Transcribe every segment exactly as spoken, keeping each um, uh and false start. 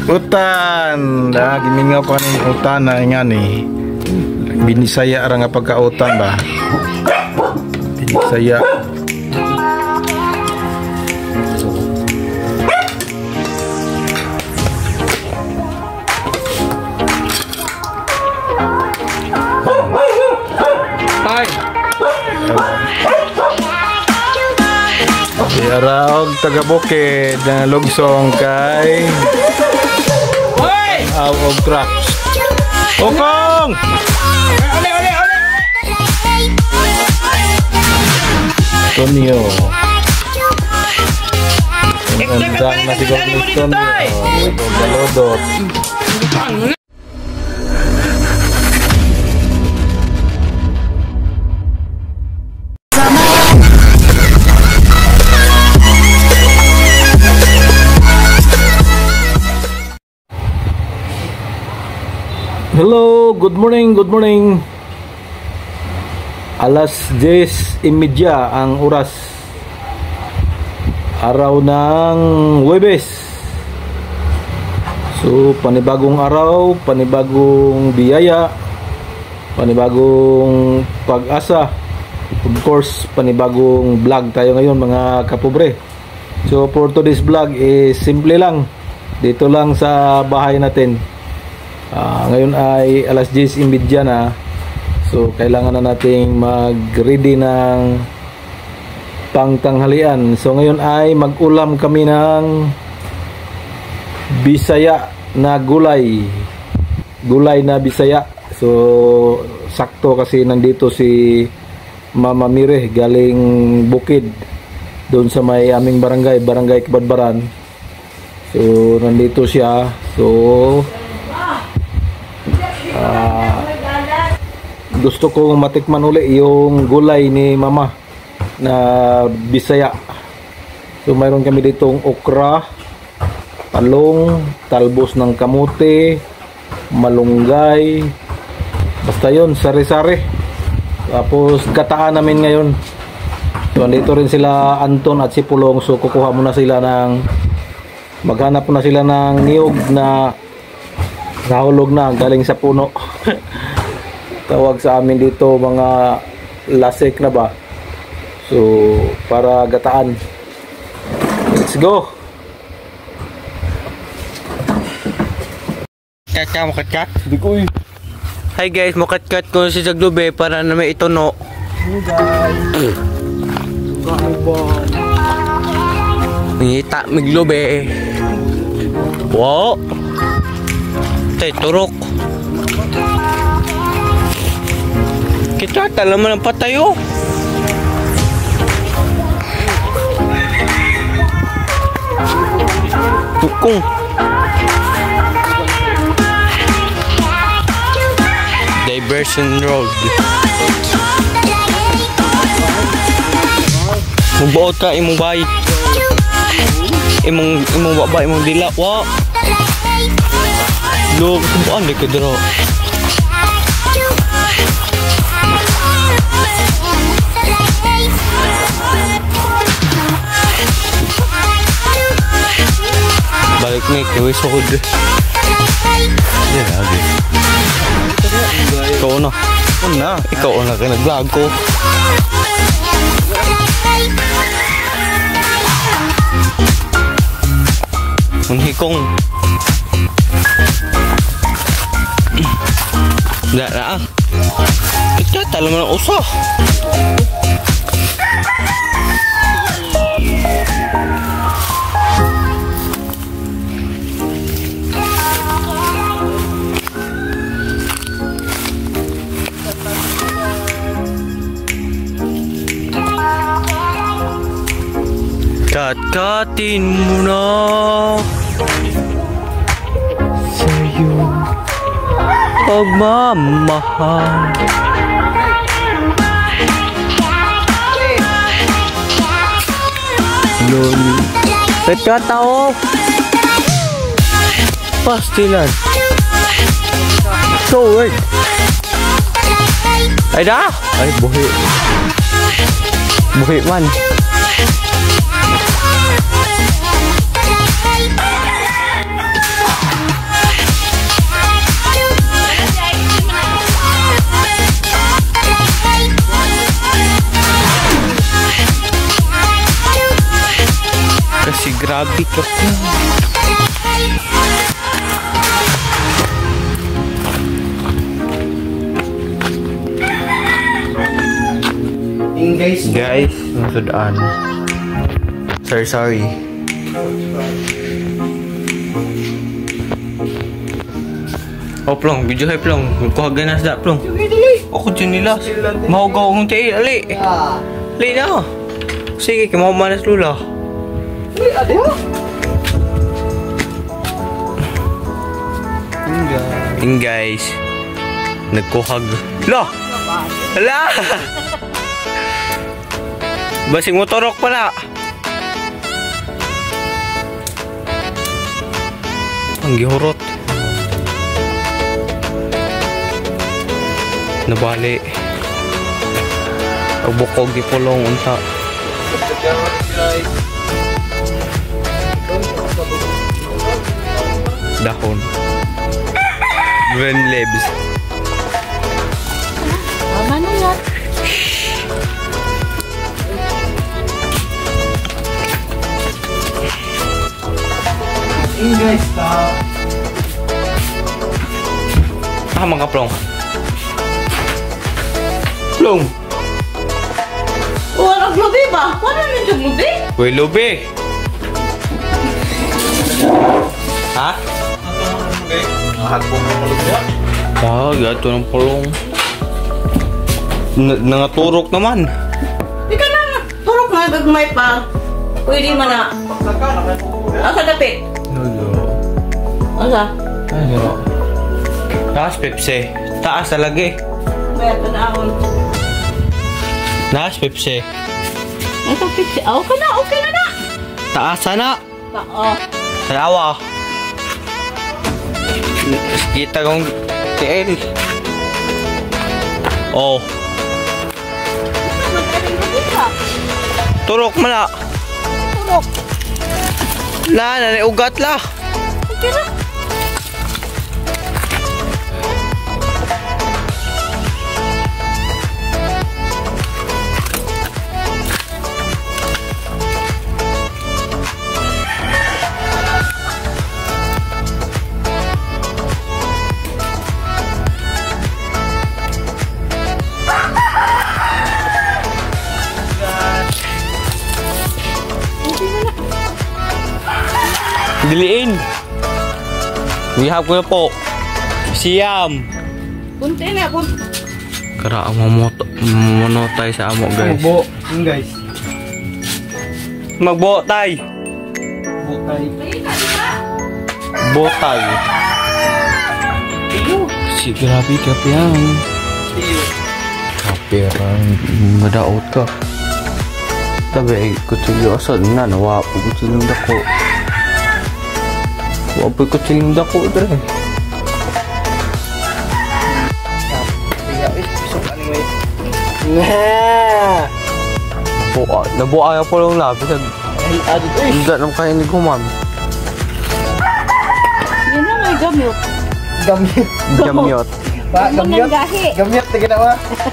Utan, dah gimingaw pa ning utan na nga ni. Binisaya ra nga pagkautan ba. Binisaya. Bye. Araog taga Bukid na lugsong kay Aw og Traps. Okong! Ole ole ole. Tonyo. Ganda na siguro ni Tonyo. Galodot. Hello, good morning, good morning. Alas diyes imedya ang oras. Araw ng Huwebes. So, panibagong araw, panibagong biyaya, panibagong pag-asa. Of course, panibagong vlog tayo ngayon mga kapobre. So, for today's vlog is simple lang. Dito lang sa bahay natin. Uh, ngayon ay alas diyes imedya na. So kailangan na nating mag-ready ng pangtanghalian. So ngayon ay mag-ulam kami ng Bisaya na gulay. Gulay na Bisaya. So sakto kasi nandito si Mama Mire galing Bukid doon sa may aming barangay, Barangay Kibadbaran. So nandito siya. So Uh, gusto kong matikman uli yung gulay ni Mama na Bisaya. So mayroon kami ditong okra, talong, talbos ng kamote, malunggay, basta yun, sari-sari. Tapos gataan namin ngayon. So andito rin sila Anton at si Pulong. So kukuha muna sila ng maghanap muna sila ng niyog na nahulog na galing sa puno. Tawag sa amin dito mga lasik na ba. So para gataan. Let's go. Kaka mo kat-kat. Bikoy. Hi guys, mo kat-kat ko si Saglube para na may itono. Hey guys. Ngita miglube. Wow. Tay turok. Kita talaman ang patayo. Tukong. Diversion Road. Magbaot ka imong bay. Imong imong baba imong dila. Wa. Lo, kumpaan di ka dira. Balik ni kawis ako deh. Ya lagi. Ikaw na. Ikaw na. Ikaw na ka nag-vlog ko. Manghikong. Nggak na ah. Ito talaman ang usah. Kat-katin mo na sa'yo pagmamahal. Loli Pagkatao pastilan so word ay dah ay buhi buhi man Grabe ka po. Yung guys. Guys, masudaan. Sorry, sorry. Oh, plong, video hay plong. Magkuhagan na sa plong. Ako dyan nila. Mahugaw akong tail, ali. Ali na. Sige, kimamanas lula. Uy, ade ha? Yung guys, nagkuhag. La! La! Basing motorok pala. Ang gihurot. Nabali. Pagbukog ipulong unta. Dahon. Green leaves. Tama na yan. Yung guys, ta. Ah, mga plong. Plong. Wala globe ba? Wala na yung globe? Uy, lubi. Ha? Mahal po ng lubi. Ah, gato ng pulong. N nangaturok naman. Di ka na. Turok nga gagmay pa. Pwede man na. Asa dapit? Hello. Asa? Ano? Taas, Pepsi. Taas talaga eh. May panahon. Taas, Pepsi. Asa pipsi? Ah, okay na. Okay na na. Taas sana. Oo. Salawa. Kita kong T L. Oh. Turok mo na. Turok. La, nanay-ugat la. Okay na. Diliin. Wihap ko na po. Siyam. Punti na. Punti. Kara ang mamoto, mamonotay sa amo guys. Magbo. Yung guys. Magbotay. Bukay. Botay. Si grabe ka piyang. Kapiran. Madaot ka. Tabi, kutsilyo asal na. Nawa po kutsilyo dako. Wapoy kutsilyo dako dre. Nah. Buka, nabuka po lang labis. Ay, adit eh. Hindi naman kayo ni Gumam. Yan na may gamyot. Gamit. Jamyot. Pa, Gamot gamit. ng gahi. Gamit na ginawa.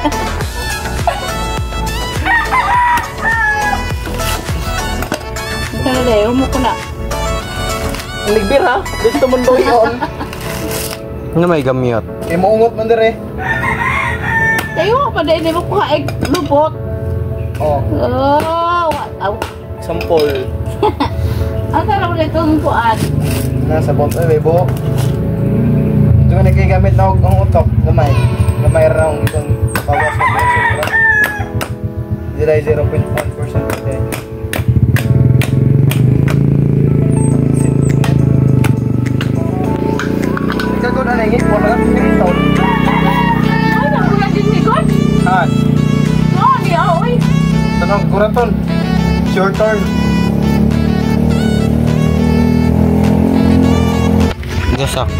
Ito na dahil. Humo ko na. Ligbir ha. Dito man daw yun. Ano may gamyot? Eh, maungot man dire. Tayo pa dahil. Hindi mo kuhaig. Lubot. Oh, Oh, what? Aw. sampol. Ang sarap na itong kuhaan. Nasa bot ay bebo. Ito nga nakigamit na og ang utok, gamay. Gamay raw itong bawas ng percent. Dila zero point one percent din. Ikaw na nangit mo na ng taon. Ay, nakuha din ni God. Han, Oo, di ako eh. tanong kuraton. Short turn. Gasak.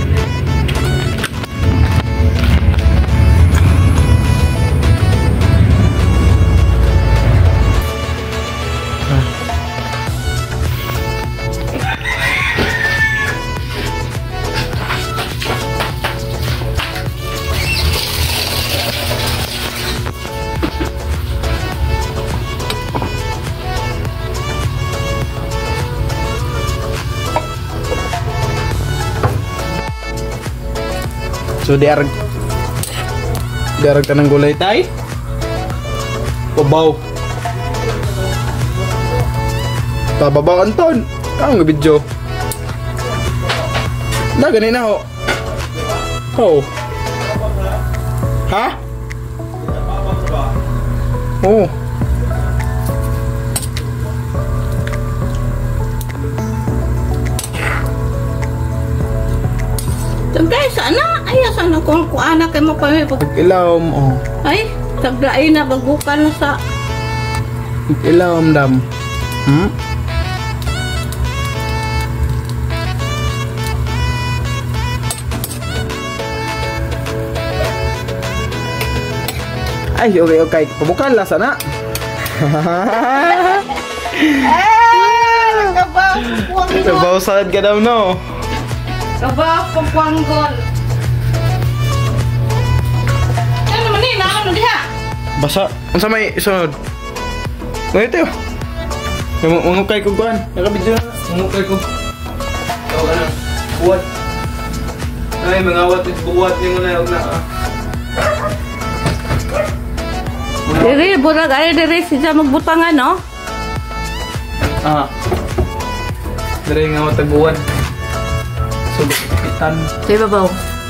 So diarag diarag ka ng gulay tay. Babaw. Pababaw Anton. Ang video. Na ganin na ho. Oh. Ha? Oh. Siyempre, sana. Ay, sana kung kung anak kayo mapamipag... Ilawom oh. Ay, sagdaay na, bagukan na sa... Ilawom dam. Hmm? Ay, okay, okay. Pabukan lah sana. Eh, kabaw, puwanggol. Sabaw salad ka daw, no? Kabaw, puwanggol. Ano naman eh, nakano diha? Basa. Ang sa may isunod. Ngayon tayo. Mangukay ko kuhan. Nakabidyo na. Mangukay ko. Ikaw ka na. Buwat. Ay, mangawat at buwat niyo muna yung na. Diri, burag, ay, diri, siya magbutangan, no? Ah. Dari ngawat at buwat. Subitan. Sa ibabaw.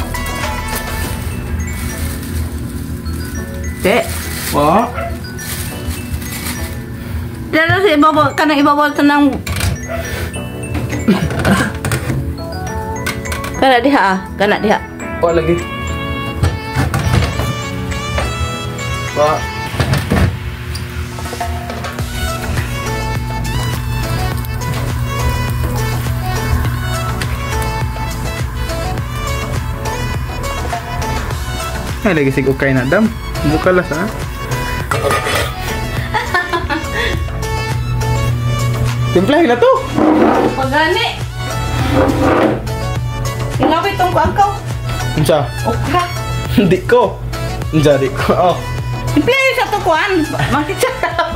Te. Wa. Dara sa ibabaw, kanang ibabaw tanang... Kana diha, ah. Kana diha. Wa lagi. Wa. Ay, lagi sig okay na dam. Buka lah sa. Timplahin na to. Pagani. Ingawit tong kuangkaw. Unsa? Okra. Hindi ko. Unsa di ko. Oh. Play sa to kuan. Makita.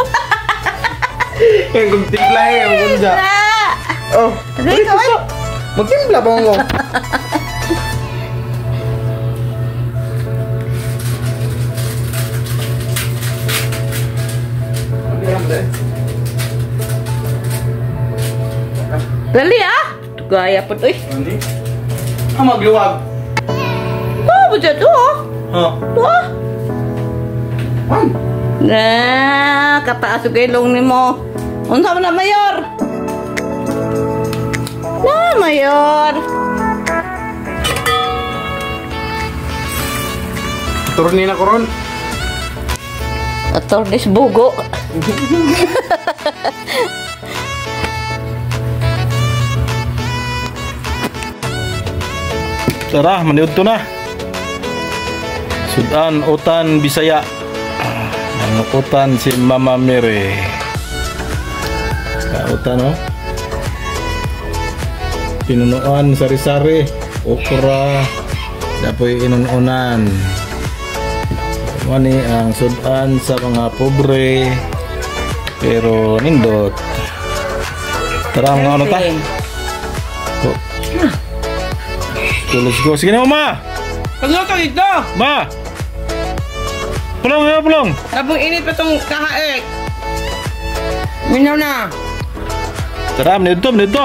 Yang kung timplahin ang unsa. Oh. Dili ko ay. Magtimpla pa mo. Dali ah. Gaya po to eh. Hindi. Ah, magluwag. Oh, budget to oh. Oh. Oh. Man. Na, kataas yung ilong ni mo. Unsa man na, Mayor? Na, Mayor. Turunin na ko ron. Ator dis bugo. Tara, maniud to na. Sudan, utan, Bisaya. Ang utan si Mama Mary. Sa utan, oh. Pinunuan, sari-sari, okra, dapoy inununan. Mani ang sudan sa mga pobre, pero nindot. Tara, mga ano ta? Oh. So, let's go. Sige na, Mama! Paglo to dito. Ma! Pulong, ya, pulong! Labong init pa tong kahaek. Minaw na. Tara, menito, menito!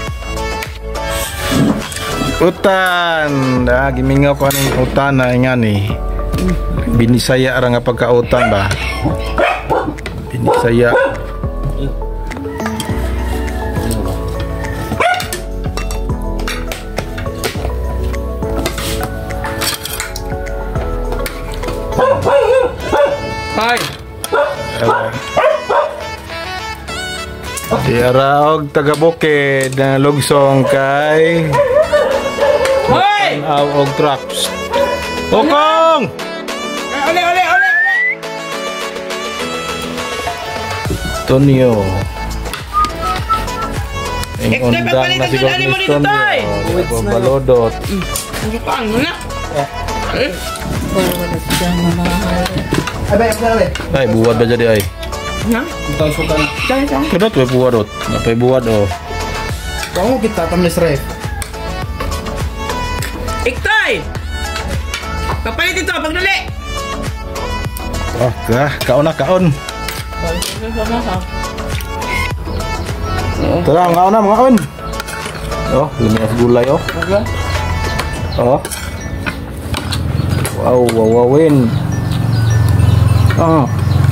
Utan! Ah, gimingaw ko ng utan na nga ni. Binisaya ra nga pagkautan ba? Binisaya. Hi. Di araog taga Bukid na lugsong kay Hoy! Aw og trucks. Okong! Ole, ole, ole, ole. Tonyo. Ang Extra undang na papalitan si ka na ni mo dito, Toy. Balodot. Hindi pa ang na. Eh? Ay, bay, bay, bay. Ay, buwad ba jadi ay? Ha? Sultan, sultan. Dali sa. Kada tuwe buwadot. Napay buwad oh. Kung mo kita tamnes ref. Iktoy! Kapalit ito, pagdali! Oh, ka, kaon na, kaon. Tara, mga na, mga on. Oh, limias gulay, oh. Oh. Wow, wow, wowin. Ah.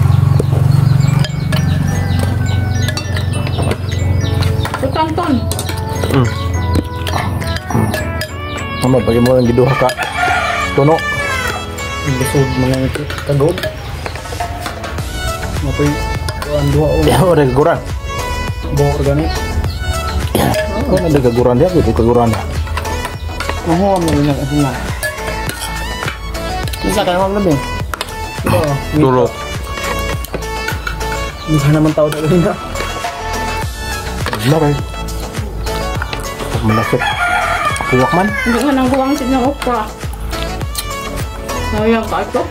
Tuton-ton. Hmm. Mama, bagi mo lang giduha ka. Tuno. Bisod mga kagod. Mapay kuan duha o. Ya, ada kaguran. Bawa organik. Kau ada kaguran dia, gitu kaguran dia. Oh, mo na kasi na. Isa ka naman labi. Oh, Dulu. Hindi ka naman tao dali na. Benar, eh. Menasip. Kuwak man. Hindi nga nang buwang sin ng okra. Sayang ka ito.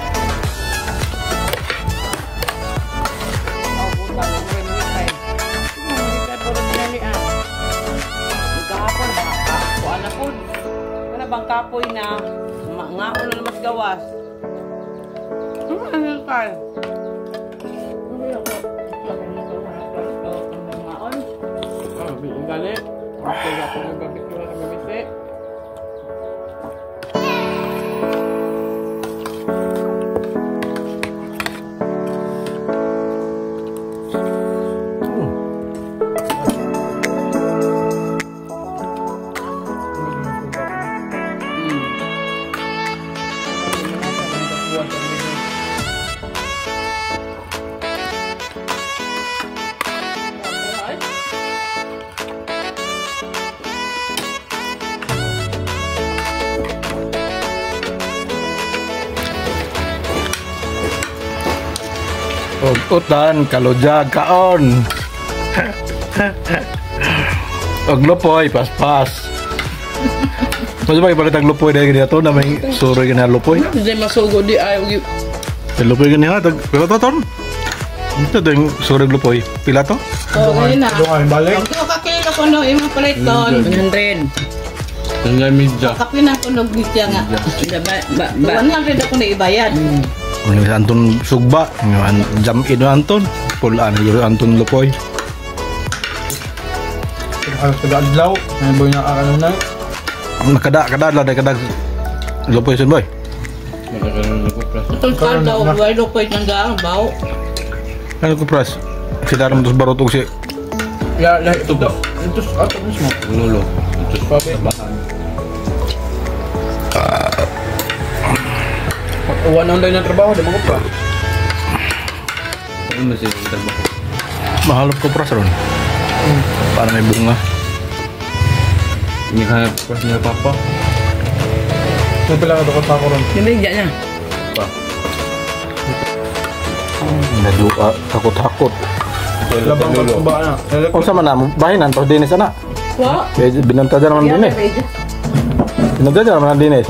Bang kapoy na ngaon na mas gawas. Ano ang kay? Ngaon. Ah, biing gali. Kaya ako nagbabikyo na mabisi. Utan, kalojag, kaon. Og lupoy, pas-pas. Mas ba ibalit ang lupoy dahil ganito na may suro ganyan lupoy. Hindi masugo di ayaw. Yung lupoy ganyan ha, pila to ton? Ito din suro lupoy. Pila to? Oo, ganyan na. Doon balik. Ang kilo kakilo ko no, yung palit ton. one hundred. Tinggal meja. Kapin ako nag bitya nga. Ba ba ba. one hundred ako na ibayad. Ano yung Anton Sugba, yung jam in Anton, pulaan yung Anton Lupoy. Alas taga-adlaw. May boy na akala na. Nakada, kada lah, kada Lupoy sun boy. Itong kaldaw, wala ko yung daang bao. Ano ko pras? Kita naman tos barotog si. Ya, lah itu daw. Itu ato mismo. Nulo. Itu pabe bahan. Uwan ang dahil na trabaho, di mo pa. Ano masih yung trabaho? Mahal ko pras ron. Para may bunga. Ini kan pras niya papa. Ito pala ka dokot ako ron. Yung bigya niya. Pa. Naduka, takot-takot. Labang pagkumba na. Kung sa mana, bahinan, pas dinis ana. Wa? Binanta dyan naman dinis. Binanta dyan naman dinis.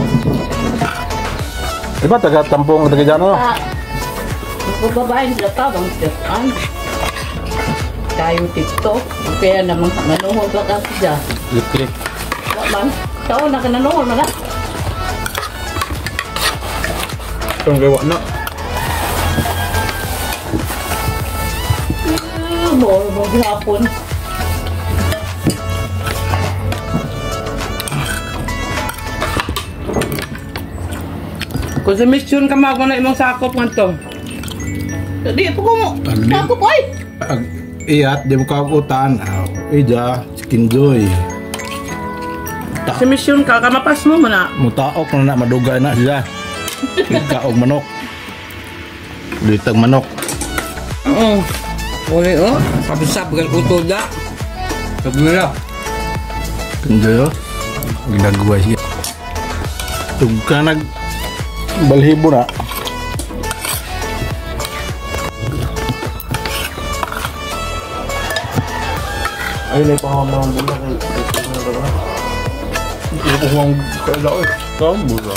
Diba taga tampong taga dyan ano? Kung babae nila tabang siyan. Tayo TikTok. Kaya naman manuhol ba ka siya? Lip-lip. Wa man. Tao na ka nanuhol man na. Itong gawa na. Mo, maghapon. Kung sa mission ka mag na imong sakop nga to. Di po ko mo. Sakop ay. Ag iyat, di mo kagutan. Ija, skinjoy. Sa mission ka, kamapas mo mo na. Mutaok na na, madugay na siya. Kaog manok. Litag manok. Oo. Uli oh. Kabisap gal utod da. Kabula. Skinjoy oh. Ginagawa siya. Tugka nag balhibo na. Ay, na ipahamang bula kay hindi ko huwang kailao eh. Kaang bula.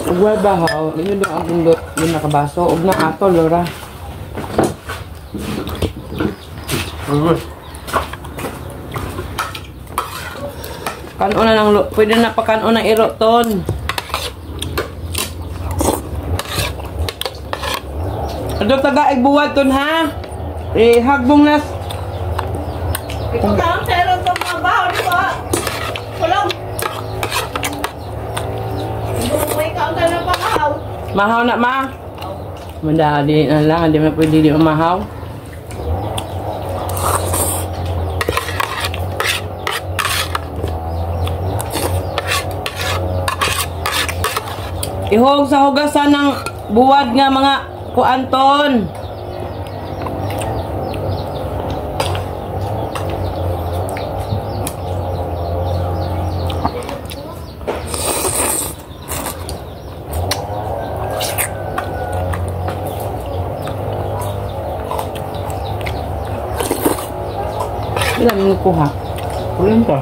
Ugway bahaw, yun doon ang pindot, yung nakabaso, ug na ato, Laura. Kanon na ng, pwede na pa kanon ng iroton. Ano taga igbuwad ton ha? Eh, hagbong nas. Ikaw ka ang pero itong mga bahaw, di ba? Kulong. May kaunta na pangahaw. Mahaw na ma. Manda, di na lang, di na pwede di mahaw. Ihog sa hugasan ng buwad nga mga kuanton. Ilan mo kuha? Kulang pa.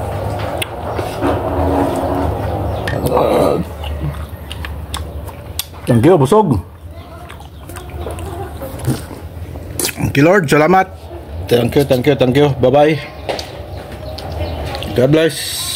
Thank you, busog. Thank you, Lord. Salamat. Thank you, thank you, thank you. Bye-bye. God bless.